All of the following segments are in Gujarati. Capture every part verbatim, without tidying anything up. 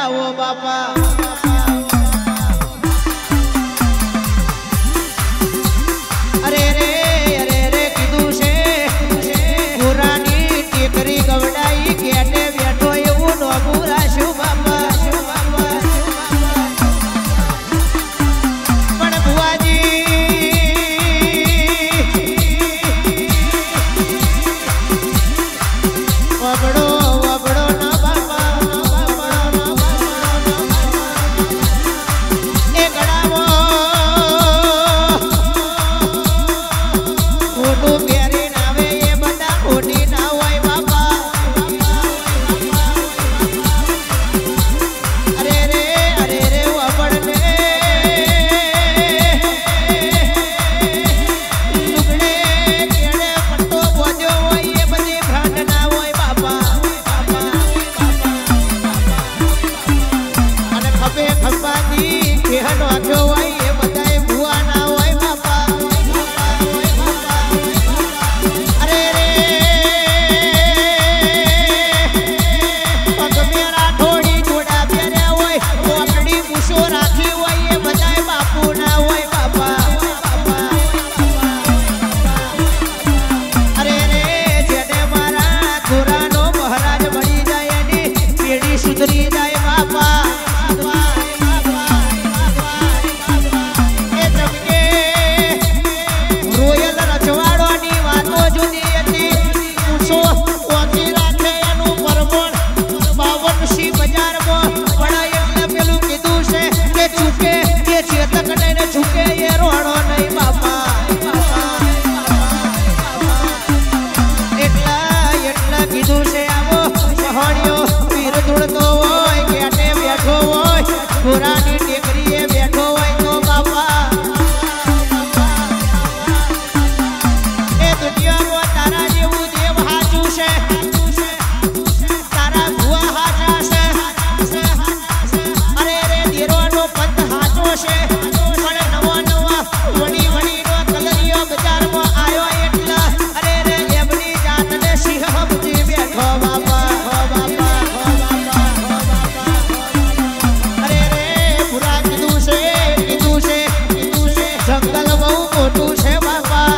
આવો બાપા અરે રે અરે રે કીધું છે પુરાની ટેકરી ગવડાઈ કેટે બેઠો એવું નોમું રાખ્યું બાપા પણ ભુવાજી વબડો વબડો ના બાપા એ ગળામાં ખોટું પહેરીને આવે એ બધા ખોટી ના હોય બાપા અરે રે અરે રે વબડને લુગડે કેડે પટ્ટો બોધ્યો હોય એ બધી ભ્રાંત ના હોય બાપા અને ખભે ખંભાથી ખેહ નાખ્યો હોય એ બધાય ભુવા ના હોય બાપા અરે રે પગ મેરા થોડી જોડા પહેર્યા હોય કોપડી મૂછો રાખી હોય એ બધાય બાપુ ના હોય બાપા અરે રે જેને મારા થોરાનો મહારાજ બની જાય એની પેઢી સુધરી જાય બાપા એ જમકે રોયલ રજવાડોની વાતો જુદી હતી પૂછો પહોંચી રાખે એનું પરમણ બાવનસી બજારમાં પણ એટલે પેલું કીધું છે કે ચૂકે કે ચેતક ને ચૂકે એ રોડો નહીં બાપા એટલા એટલા કીધું છે આવો સહાણીઓ પીર ધૂળતો હોય કેટે બેઠો હોય પુરાની ટેકરીએ બેઠો હોય તો બાપા એ દુનિયામાં તારા જેવું દેવ હાચું છે તારા ભુવા હાચા છે અરે રે દેરોનો પંથ હાચો છે પણ નવો નવા વડી વડીનો કલરિયો બજારમાં આવ્યો એટલા અરે રે એમની જાતને સિંહ સમજી બેઠો બાપા અરે રે પુરા કીધું છે કીધું છે કીધું છે જંગલ બહુ મોટું છે બાપા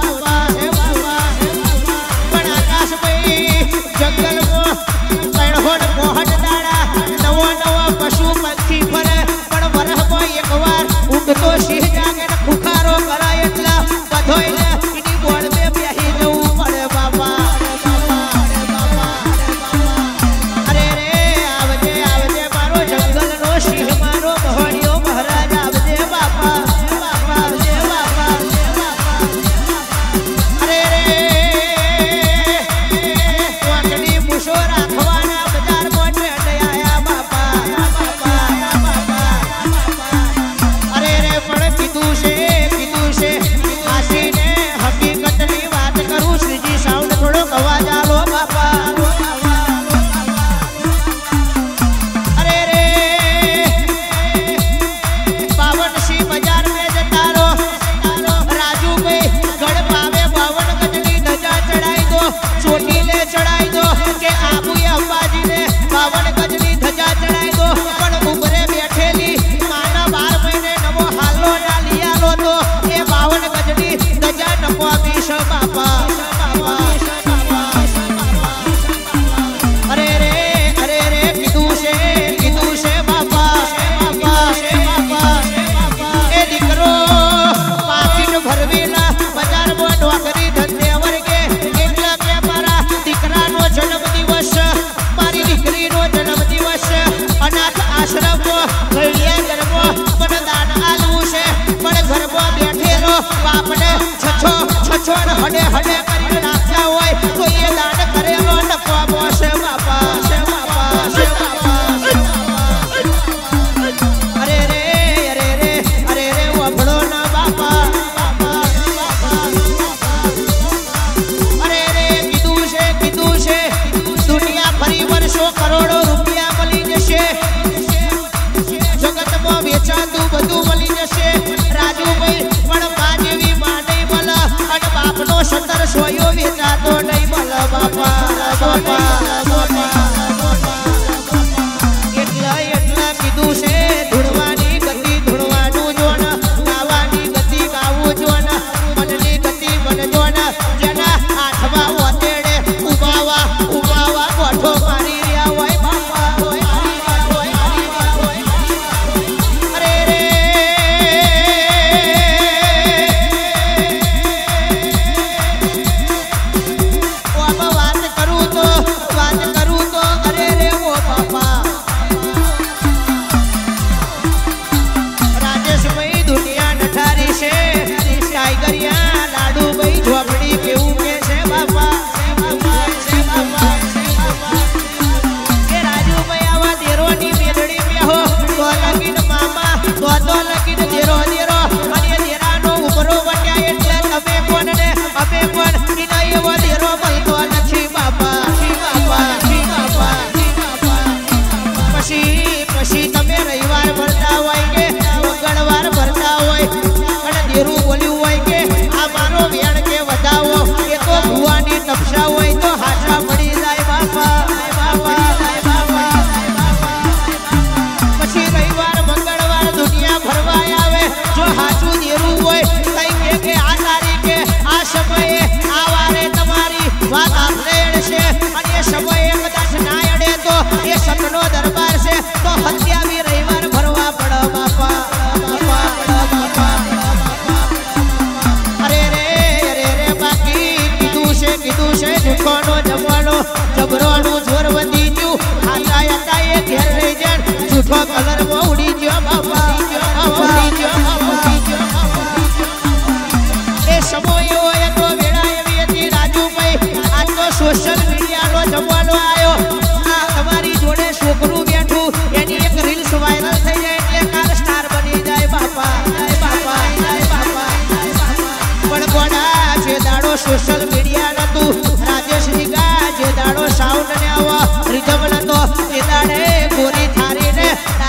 પણ આકાશભાઈ જંગલમાં તણહોડ મોહટ દાડા નવો નવો પશુ પંખી ફરે પણ વરહમાં એકવાર ઊંઘતો સિંહ જાગે ને ખુખારો કરાય એટલા બધોય એની બોર્ડ બે બેહી જવું પડે બાપા અરે રે આવજે આવજે મારો જંગલનો સિંહ મારો મહોણિયો મહારાજ આવજે બાપા આવજે બાપા અરે રે વાંકડી મૂછો રાખવાના બજારમાં ટ્રેન્ડ આયા બાપા અરે રે પણ કીધું છે કીધું છે આશીને હકીકતની વાત કરું શ્રીજી સાઉન્ડ થોડોક અવાજ આલો બાપા અરે રે બાવનસી બજાર में जता रो राजू भाई गढ़ पावे बावन गजनी धजा चढ़ाई दो चोटी ले चढ़ाई दो के आबू अंबाजी ने बावन गजनी धजा चढ़ाई दो पण उमरे बैठेली माना बार महीने नमो हालो ना लिया लो तो ए बावन गजनी धजा नमो बीस बापा અરે રે અરે રે કીધું છે કીધું છે બાપા બાપા એ દીકરો પાકીટ ભરવીના બજારમાં નોકરી ધંધે વર્ગે એટલા કે મારા દીકરાનો જન્મદિવસ મારી દીકરીનો જન્મદિવસ અનાથ આશ્રમમાં ઘડિયા ઘરમાં મને દાન આલવું છે પણ ઘરમાં બેઠેલો બાપને છછો છછો ને હડે હડે કરીને નાખ્યા હોય તો એ દાન કરેલો નફો છે બાપા છે બાપા છે બાપા અરે રે અરે રે અરે રે વભળો ના બાપા અરે રે કીધું છે કીધું છે દુનિયા ફરી વર્ષો કરોડો રૂપિયા મળી જશે જગતમાં વેચાતું બધું મળી જશે રાજુભાઈ પણ બા જેવી માં નહીં મળે અને બાપનો સત્તર સોયો વેચાતો નહીં મળે બાપા બાપા એટલા એટલા લાડુ ભાઈ ઝોપડી કેવું કે છે બાપા છે બાપા એ રાજુભાઈ આવા દેરોની મેદડી બેહો તો લગીન મામા તો તો લગીન દેરો દેરો અને દેરાનો ઉમરો વટ્યા એટલે તમે કોણ ને અમે કોણ ઇના એવો દેરો મળતો નથી બાપા જી બાપા જી બાપા પછી પછી તમે રવિવાર ભરતા હોય કે મંગળવાર ભરતા હોય અને દેરું બોલ્યું હોય કે આ મારો વેણ કે વધાવો એ તો ભુવાની તપસા હોય તો હાચા પડી જાય બાપા બાપા બાપા પછી રવિવાર મંગળવાર દુનિયા ભરવા આવે જો હાચું દેરું હોય કઈ કે કે આ તારીખે આ સમયે આ વારે તમારી વાત આપણે એડશે અને એ સમયે કદાચ ના એડે તો એ સતનો દરબાર છે તો હત્યાવી રવિવાર ભરવા પડે બાપા બાપા બાપા અરે રે અરે રે બાકી કીધું છે કીધું છે જૂઠોનો જમવાનો જબરોનું જોર વધી ગયું આતા આતા એ ઘેર રહી જાય જૂઠો કલર માં ઉડી ગયો બાપા ઉડી ગયો ઉડી ગયો એ સમય એવો એનો વેળા એવી હતી રાજુભાઈ આજ તો સોશિયલ મીડિયાનો જમવાનો આવ્યો આ તમારી જોડે છોકરું બેઠું એની એક રીલ્સ વાયરલ થઈ જાય એટલે કાર સ્ટાર બની જાય બાપા જાય બાપા જાય બાપા પણ કોડા જે દાડો સોશિયલ મીડિયા નતું રાજેશ રીગા જે દાડો સાઉન્ડ ને આવો રિધમ નતો એ દાડે ગોરી થારીને